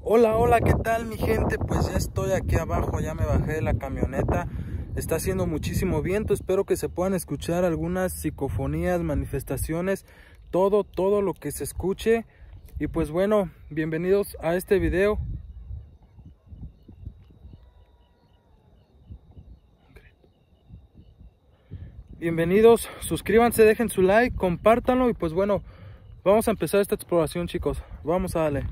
Hola, hola, ¿qué tal mi gente? Pues ya estoy aquí abajo, ya me bajé de la camioneta. Está haciendo muchísimo viento, espero que se puedan escuchar algunas psicofonías, manifestaciones, todo lo que se escuche. Y pues bueno, bienvenidos a este video. Bienvenidos, suscríbanse, dejen su like, compártanlo y pues bueno, vamos a empezar esta exploración, chicos. Vamos a darle.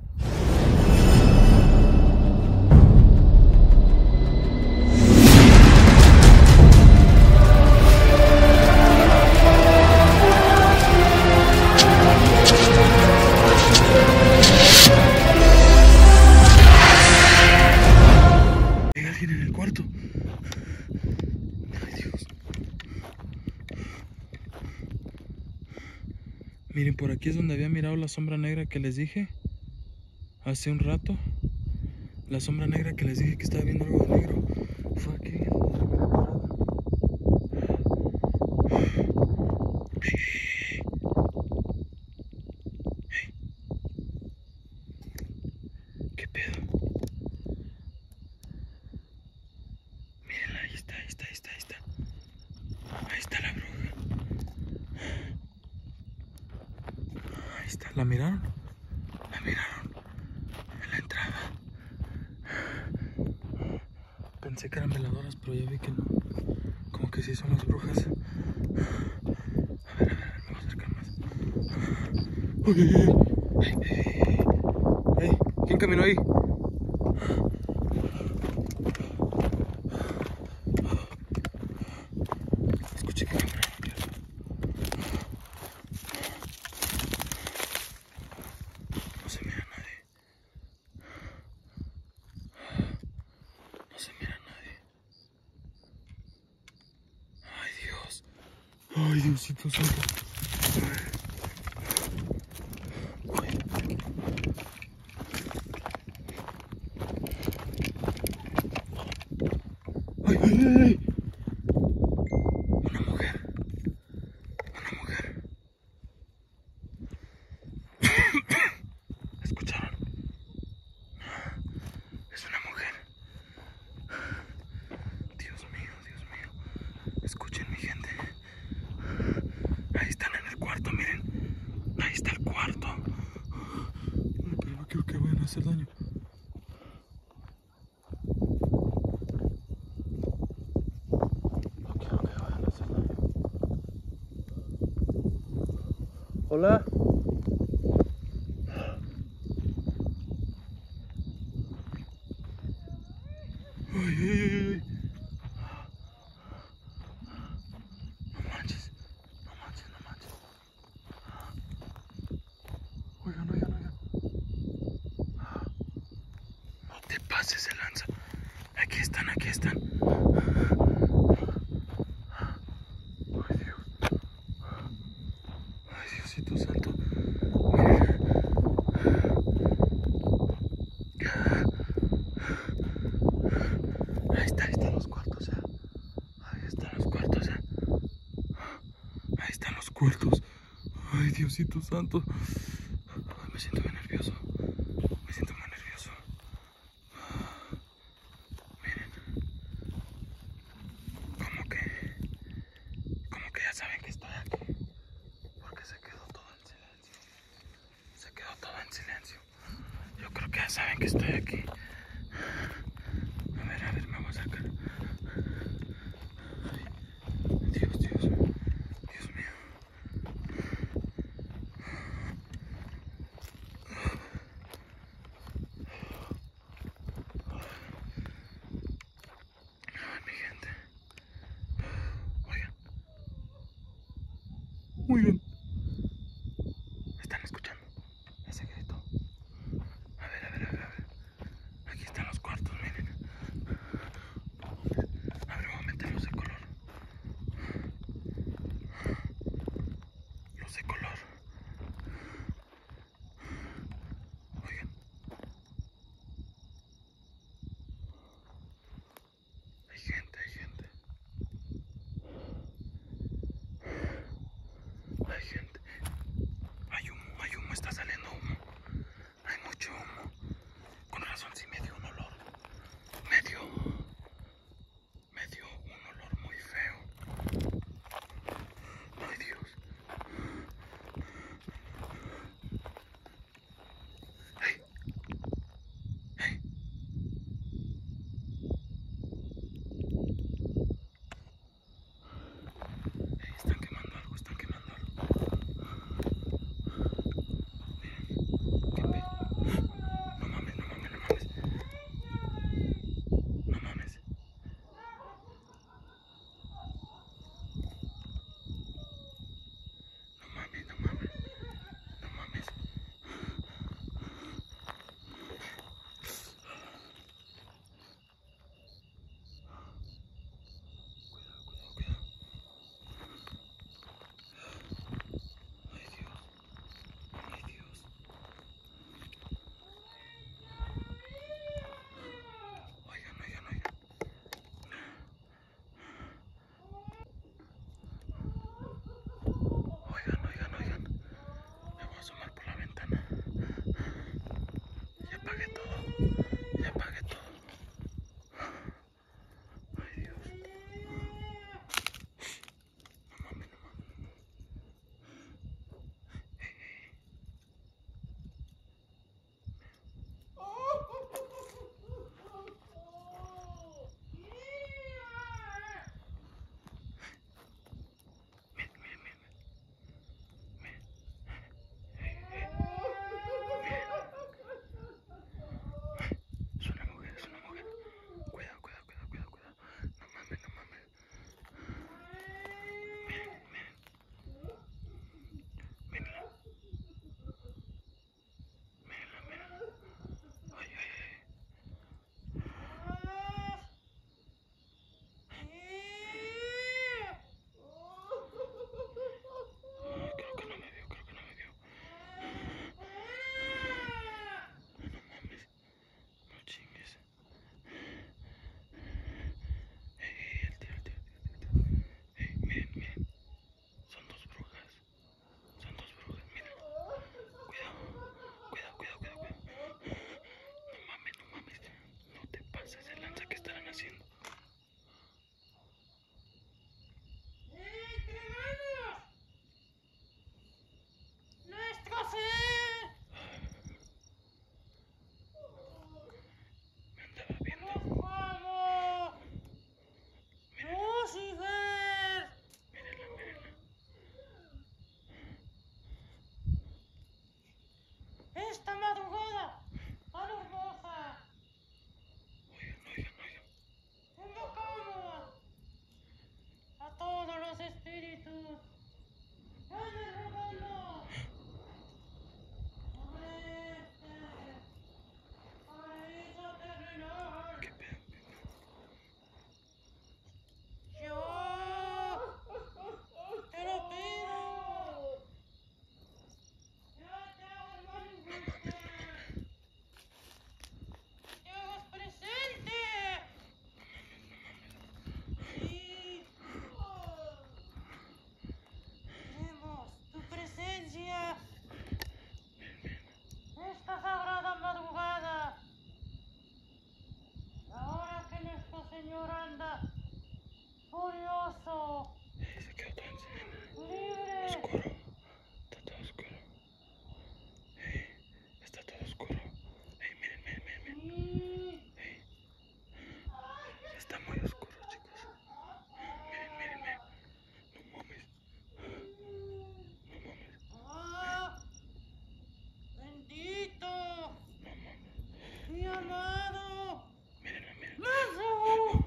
Hay alguien en el cuarto. Ay, Dios. Miren, por aquí es donde había mirado la sombra negra que les dije hace un rato. La sombra negra que les dije que estaba viendo algo negro. Fue aquí. ¿Qué pedo? Mírenla, ahí está. Ahí está la bruja. Ahí está. ¿La miraron? La miraron. En la entrada. Pensé que eran veladoras, pero ya vi que no. Como que sí son las brujas. A ver, me voy a acercar más. ¡Ey! ¿Quién caminó ahí? Escuché que caminaron. No se mira nadie. No se mira nadie. Ay, Dios. Ay, Diosito santo. Ay, ay, ay, ay. Una mujer. ¿Escucharon? Es una mujer. Dios mío. Escuchen, mi gente. Ahí están en el cuarto, miren. Ahí está el cuarto. Pero no quiero que vayan a hacer daño. No quiero que vayan a hacer daño. Hola. Ay, ay, ay, ay. No manches. Oigan. No te pases de lanza. Aquí están. Ay, Dios. Ay, Diosito santo. Ahí están los cuartos ya. Ahí están los cuartos. Ay, Diosito santo. Ay, me siento muy nervioso. Miren. Como que ya saben que estoy aquí. Porque se quedó todo en silencio. Yo creo que ya saben que estoy aquí. A ver, me voy a acercar. Ay, Dios mío. Ay, mi gente. Oigan. ¿Están escuchando ese grito? A ver. cuidado, cuidado, cuidado. No mames, no mames. No te pases de lanza, ¿qué estarán haciendo? ¡Nuestro ser! Me andaba viendo. ¡Nos vamos! ¡Lucifer! Mírenla, mírenla. ¡Esta madrugada tan hermosa! Oigan, oigan, oigan. Invocamos a todos los espíritus en el rebaño sobre este paraíso terrenal. ¿Qué pedo? Yo te lo pido. Ya te hagas manifiesto. Te hagas presente. Sí. Queremos tu presencia. Esta sagrada madrugada. Ahora que nuestro Señor anda furioso, Se quedó todo libre. oscuro. Está todo oscuro. Está todo oscuro. Miren, miren, miren, miren. Sí. Está muy oscuro, chicos. Miren, miren, miren. No mames. No mames. Ah, bendito No mames. y amado. Mírenla, miren. ¡Lázaro!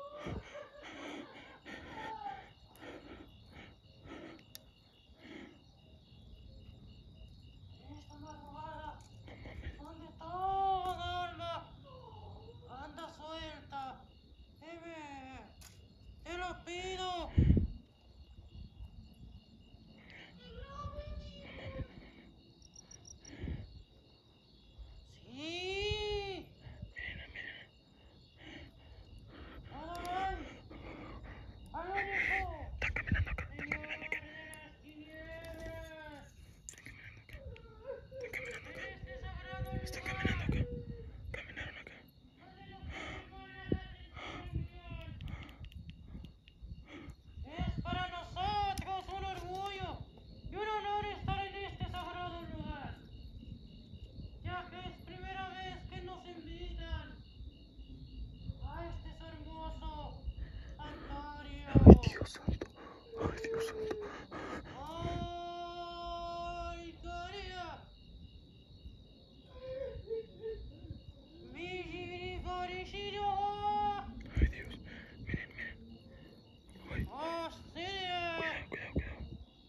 Esta madrugada, No mames. donde toda alma anda suelta, te lo pido. Sí. Mírenla, mírenla. Adoran al único Está caminando acá. Está Señor caminando acá. de las tinieblas. Está caminando acá. Este sagrado Está lugar caminando acá. Caminaron acá. donde los animales atribuyen. Es para nosotros un orgullo y un honor estar en este sagrado lugar, ya que es primera vez que nos invitan a este hermoso santuario. Ay, Dios santo. Ay, Dios santo. ¡Ay, Caria! ¡Mi faricidio! Ay, Dios. Miren, miren. Ay. ¡Hostia! Cuidado, cuidado, cuidado.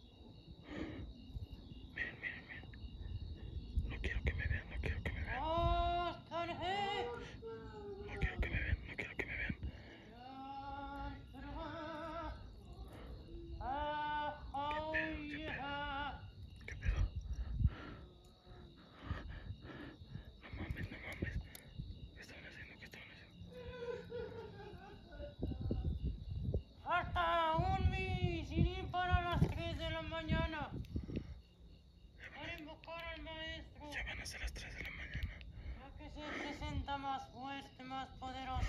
Miren, miren, miren. No quiero que me vean, no quiero que me vean. ¡Hostia! No quiero que me vean, no quiero que me vean. ¿Qué pedo? No mames, no mames. ¿Qué estaban haciendo? ¿Qué estaban haciendo? Falta un misilín para las 3 de la mañana. Para invocar al maestro, Ya van a ser las 3 de la mañana. ya que se presenta más fuerte, más poderoso.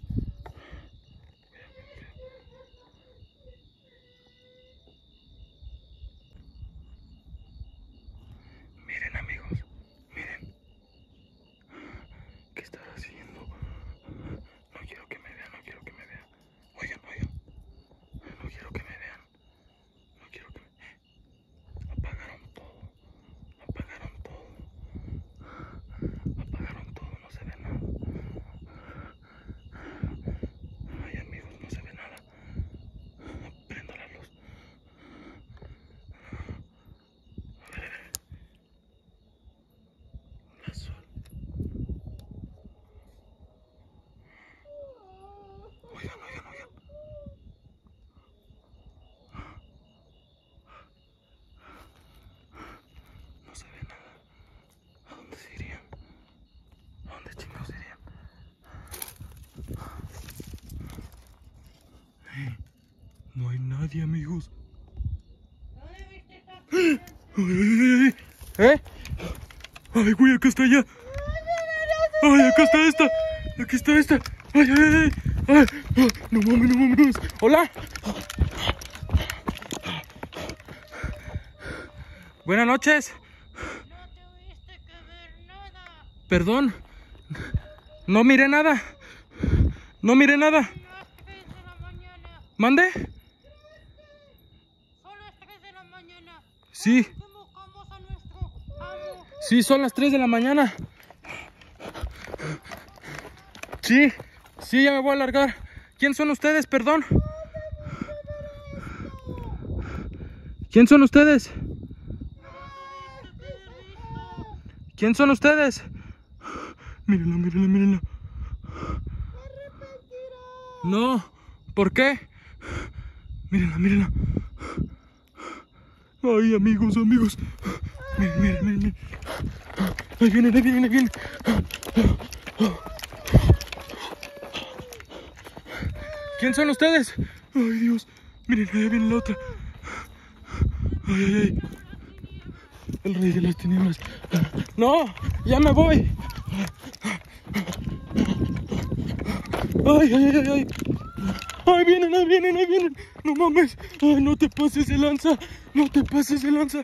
Miren, amigos, miren. ¿Qué están haciendo? No quiero que me vean, no quiero que me vean. Oigan, oigan. No quiero que me vean. No quiero que me... Apagaron todo. Apagaron todo. Apagaron todo, no se ve nada. Ay, amigos, no se ve nada. Prendo la luz. A ver. La sol. Oigan, oigan, oigan. No se ve nada. ¿A dónde se irían? ¿A dónde chingados irían? No hay nadie, amigos. ¿No debiste estar presente? ¿Eh? Ay, güey, acá está ya. Ay, acá está esta. Aquí está esta. Ay, ay, ay. Ay, no mames, no mames. Hola. Buenas noches. No tuviste que ver nada. Perdón. No miré nada. No miré nada. Son las 3 de la mañana. ¿Mande? Son las 3 de la mañana. Sí. Convocamos a nuestro amo. Sí, son las 3 de la mañana. Sí, sí, ya me voy a largar. ¿Quién son ustedes, perdón? ¿Quién son ustedes? ¿Quién son ustedes? Mírenla, mírenla, mírenla. No, ¿por qué? Mírenla, mírenla. Ay, amigos, amigos. Miren, miren, miren, miren. Ahí vienen, ahí vienen, ahí vienen. ¿Quién son ustedes? Ay, Dios. Miren, ahí viene la otra. Ay, ay, ay. El rey de las tinieblas. No, ya me voy. Ay, ay, ay, ay. Ahí vienen, ahí vienen, ahí vienen. No mames. Ay, no te pases de lanza. No te pases de lanza.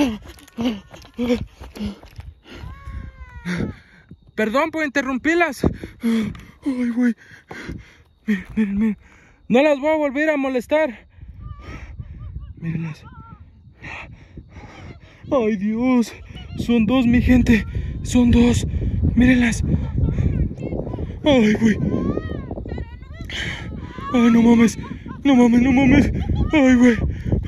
Perdón por interrumpirlas. Ay, güey. Miren, miren, miren. No las voy a volver a molestar. Mírenlas. Ay, Dios. Son dos, mi gente. Son dos. Mírenlas. Ay, güey. Ay, no mames. No mames, no mames. Ay, güey.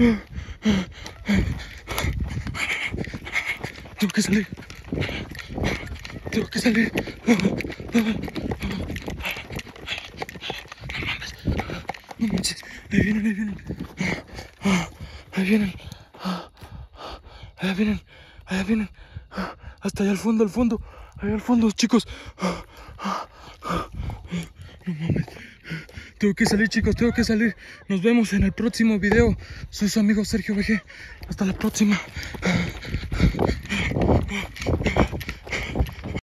Tengo que salir. Tengo que salir. No manches. Ahí vienen, ahí vienen. Ahí vienen. Allá vienen. Allá vienen. Hasta allá al fondo, al fondo. Allá al fondo, chicos. No mames. Tengo que salir, chicos, tengo que salir. Nos vemos en el próximo video. Soy su amigo Sergio VG. Hasta la próxima.